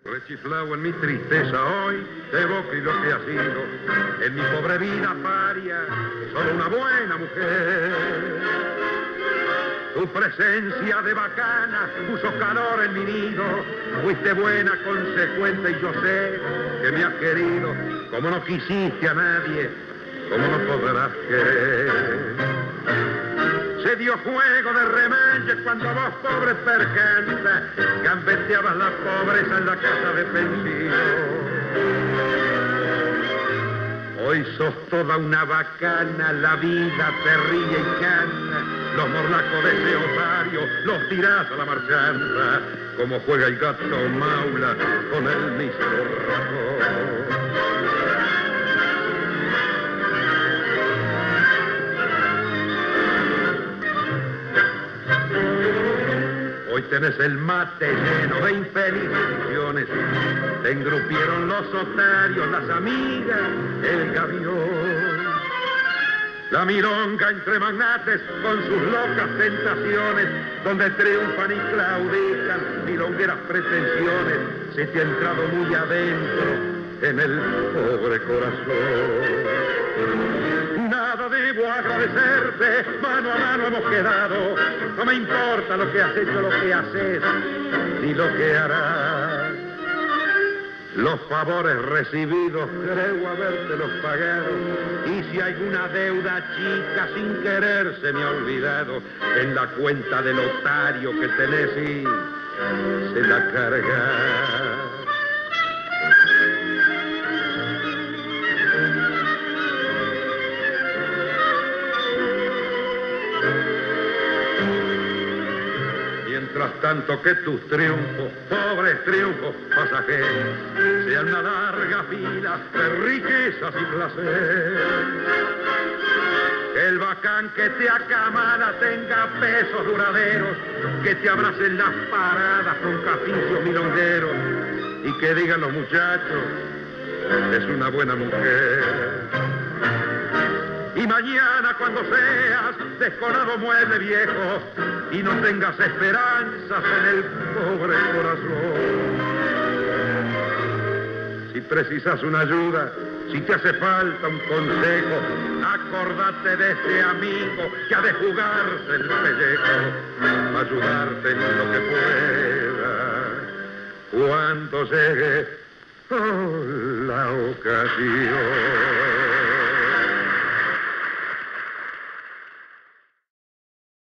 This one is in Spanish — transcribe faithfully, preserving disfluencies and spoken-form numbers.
Rechiflado en mi tristeza hoy, te evoco y lo que ha sido, en mi pobre vida paria, solo una buena mujer. Tu presencia de bacana puso calor en mi nido, fuiste buena, consecuente y yo sé que me has querido, como no quisiste a nadie, como no podrás querer. Se dio juego de remanche cuando vos, pobre percanza, gambeteabas la pobreza en la casa de pensión. Hoy sos toda una bacana, la vida te ríe y canta, los morlacos de ese otario los tirás a la marchanta, como juega el gato maula con el mísero ratón. Hoy tenés el mate lleno de infelices visiones, te engrupieron los otarios, las amigas, el gavión. La milonga entre magnates con sus locas tentaciones, donde triunfan y claudican milongueras pretensiones, se te ha entrado muy adentro en el pobre corazón. Nada debo agradecerte, mano a mano hemos quedado, no me importa lo que has hecho, lo que haces, ni lo que harás. Los favores recibidos creo habértelos pagado, y si alguna deuda chica sin querer se me ha olvidado, en la cuenta del otario que tenés y se la carga. Mientras tanto que tus triunfos, pobres triunfos pasajeros, sean una larga fila de riquezas y placer. Que el bacán que te acamala tenga pesos duraderos, que te abracen las paradas con caficios milongueros y que digan los muchachos, es una buena mujer. Y mañana cuando seas descolado mueble viejo y no tengas esperanzas en el pobre corazón. Si precisas una ayuda, si te hace falta un consejo, acordate de ese amigo que ha de jugarse el pellejo, para ayudarte en lo que pueda, cuando llegue oh, la ocasión.